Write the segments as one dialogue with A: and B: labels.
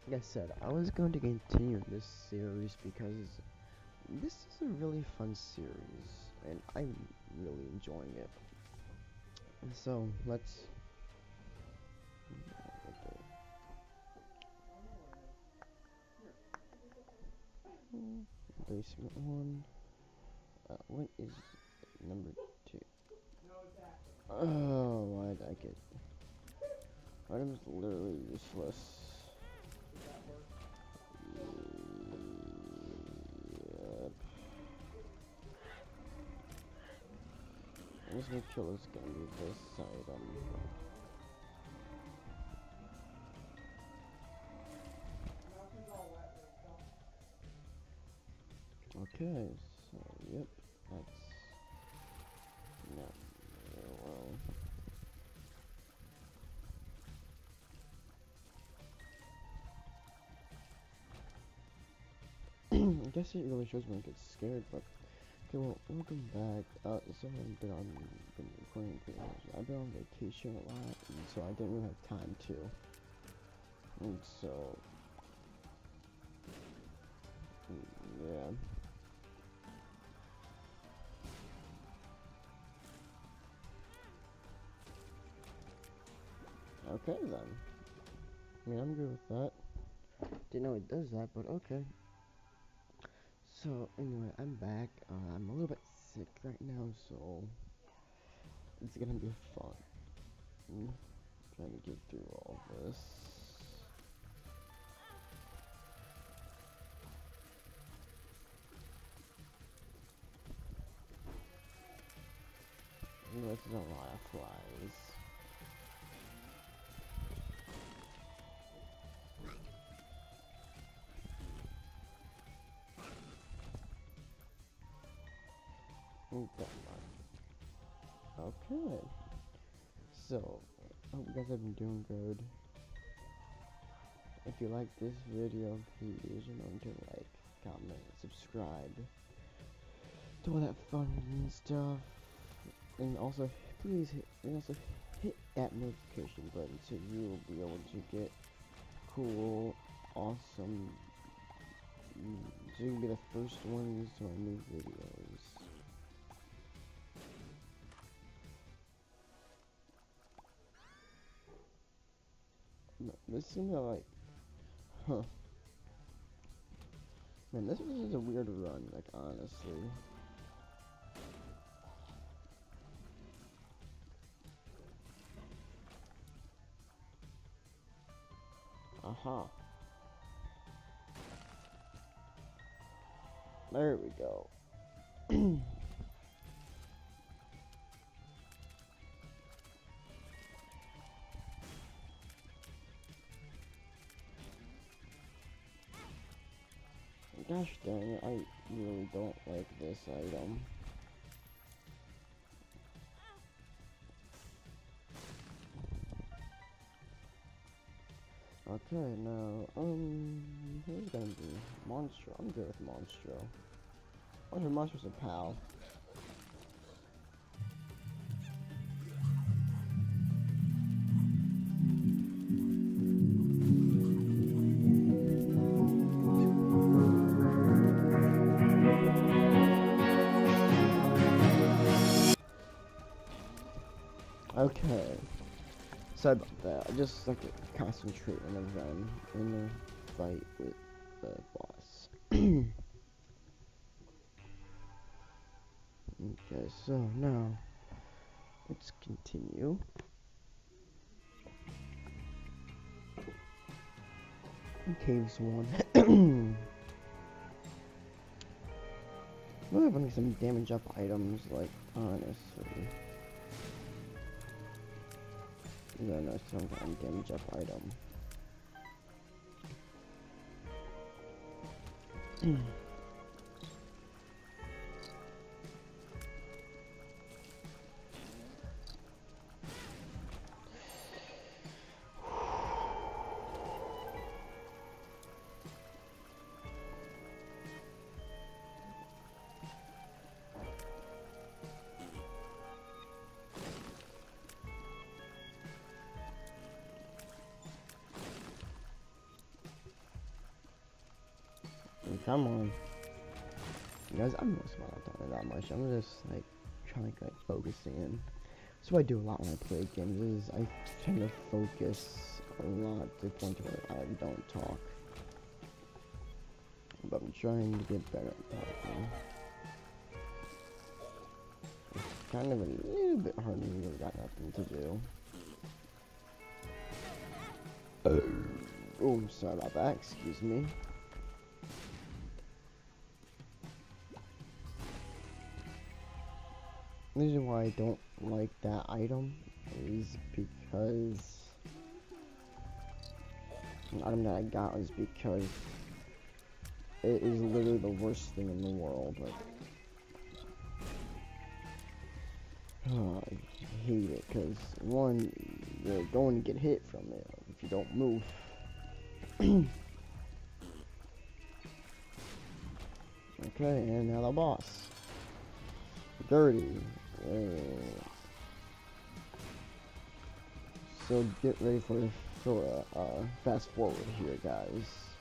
A: like I said, I was going to continue this series because this is a really fun series, and I'm really enjoying it. And so let's basement one. What is number 2? Oh, why did I get? Item's literally useless. Yep. I'm just gonna kill this guy with this item. Okay, so yep, that's not very well. I guess it really shows when I get scared, but okay, well, welcome back. So been recording pretty much. I've been on vacation a lot, and so I didn't really have time to. And so, yeah. Okay then. I mean, I'm good with that. Didn't know it does that, but okay. So anyway, I'm back. I'm a little bit sick right now, so it's gonna be fun. Trying to get through all this. This is a lot of flies. Okay. So, I hope you guys have been doing good. If you like this video, please remember to like, comment, subscribe, do all that fun and stuff. And also, please hit that notification button so you will be able to get cool, awesome, so you can be the first ones to my new videos. No, this seems like, huh. Man, this was just a weird run, like, honestly. Aha. There we go. Gosh dang it, I really don't like this item. Okay, now, who's gonna be? Monstro. I'm good with Monstro. Monster's a pal. Okay. Sorry about that. I just like to concentrate whenever I'm in a fight with the boss. Okay, so now let's continue. Caves 1. We're having some damage up items, like, honestly. Yeah, no, some kind of damage up item. come on. Guys, I'm not talking that much. I'm just like trying to like focusing in. That's what I do a lot when I play games. Is I tend to focus a lot to the point where I don't talk. But I'm trying to get better at talking. It's kind of a little bit hard when you've got nothing to do. Oh, I'm sorry about that. Excuse me. The reason why I don't like that item is because the item that I got was because it is literally the worst thing in the world. Like, oh, I hate it because one, you're going to get hit from it if you don't move. Okay, and now the boss. Dirty. So get ready for fast forward here, guys.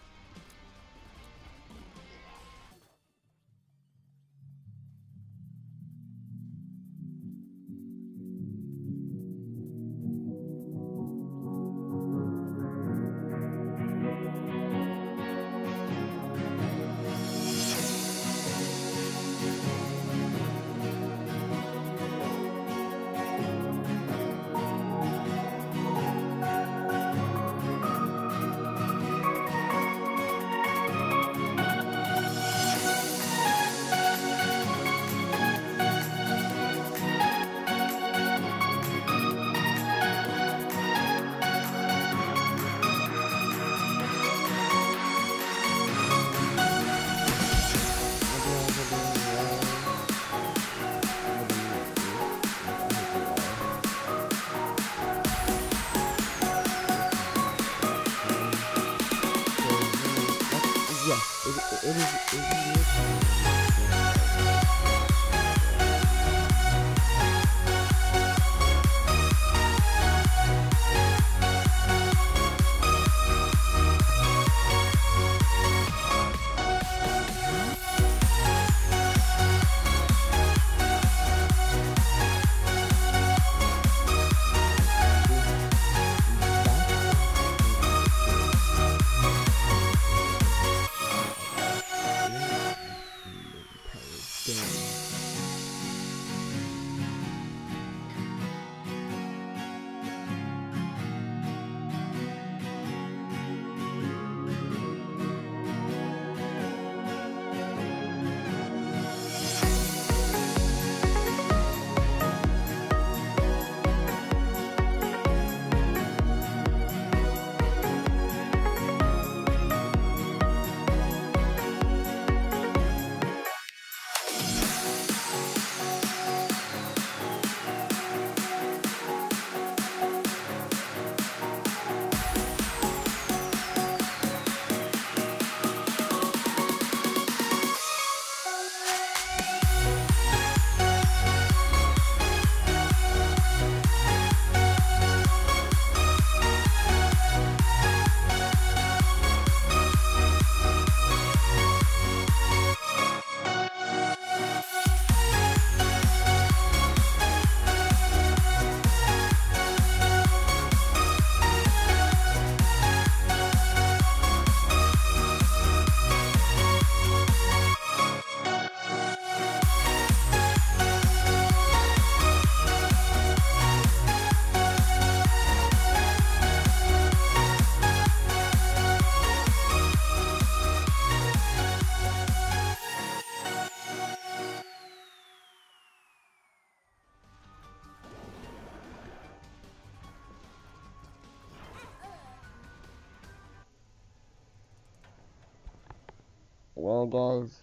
A: Well, guys,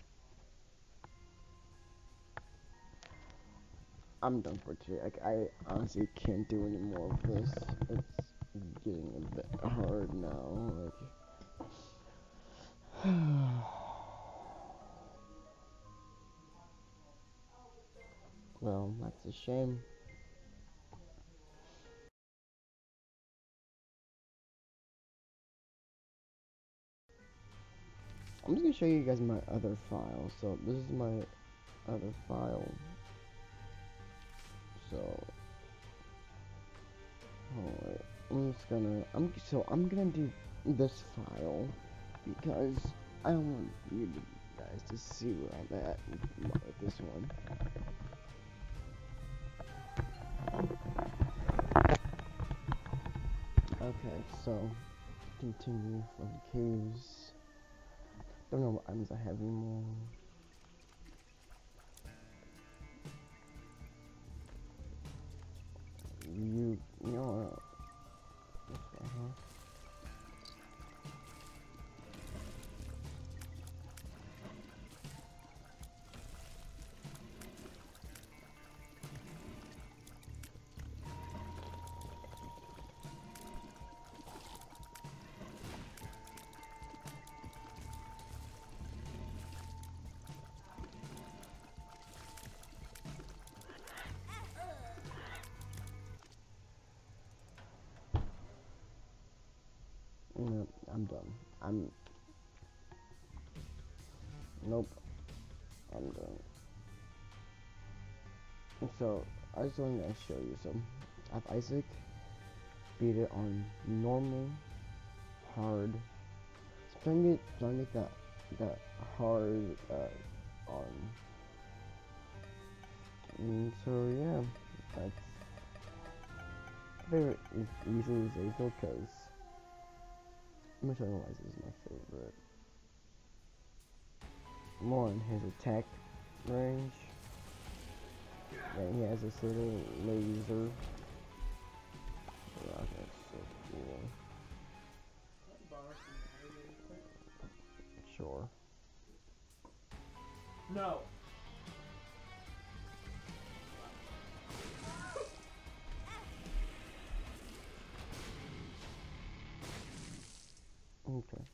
A: I'm done for today. Like, I honestly can't do any more of this. It's getting a bit hard now. Like, well, that's a shame. I'm just gonna show you guys my other file. So this is my other file. So alright, I'm gonna do this file because I don't want you guys to see where I'm at with this one. Okay, so continue from caves. Don't know what items I have anymore. You know this way, huh? No, I'm done. Nope. I'm done. So, I just wanted to show you some. I have Isaac. Beat it on normal, hard. So I'm trying to make that hard on. And so yeah, that's favorite is easily Zazel because I'm gonna show you why this is my favorite. More on his attack range. And he has this little laser. Wow, that's so cool. Sure.
B: No.
A: Okay.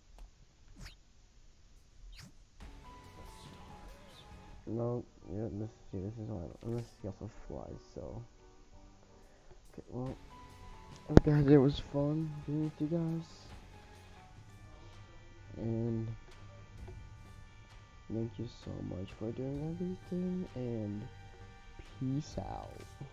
A: No, yeah, this is why. Unless he also flies, so. Okay, well. Guys, it was fun being with you guys. And thank you so much for doing everything, and peace out.